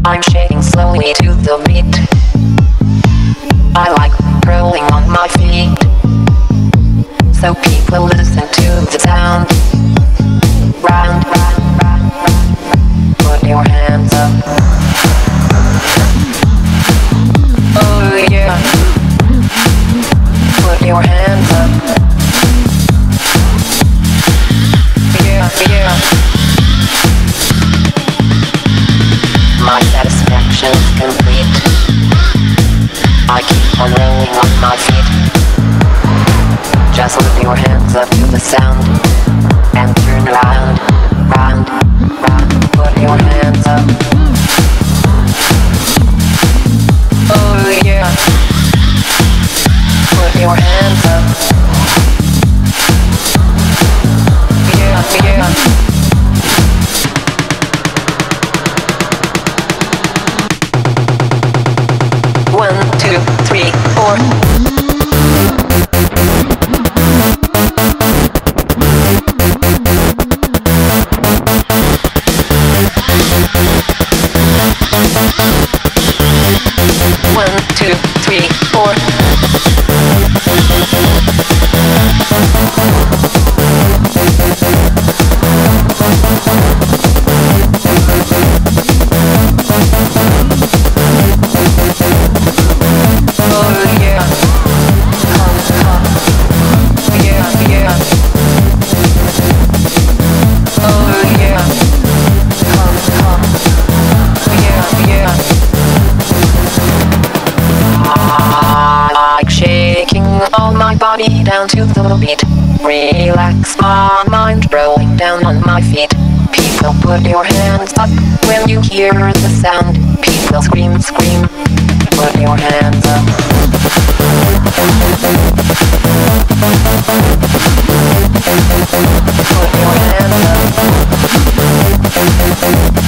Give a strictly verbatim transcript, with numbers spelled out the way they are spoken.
I'm shaking slowly to the beat. I like rolling on my feet, so people listen to the sound. Round, round, round, round. Put your hands up. Oh yeah. Put your hands up. Yeah, yeah. My satisfaction is complete. I keep on rolling on my feet. Just lift your hands up to the sound and turn around, round, round. Put your hands up. Oh yeah. Put your hands up. Yeah, yeah. One, two, three, four. One, two, three, four. Oh yeah. Come, come. Yeah, yeah. Oh yeah. Come, come. Yeah, yeah. I like shaking all my body down to the beat. Relax my mind, rolling down on my feet. People, put your hands up when you hear the sound. People scream, scream. Put your hands up. Put your hands up.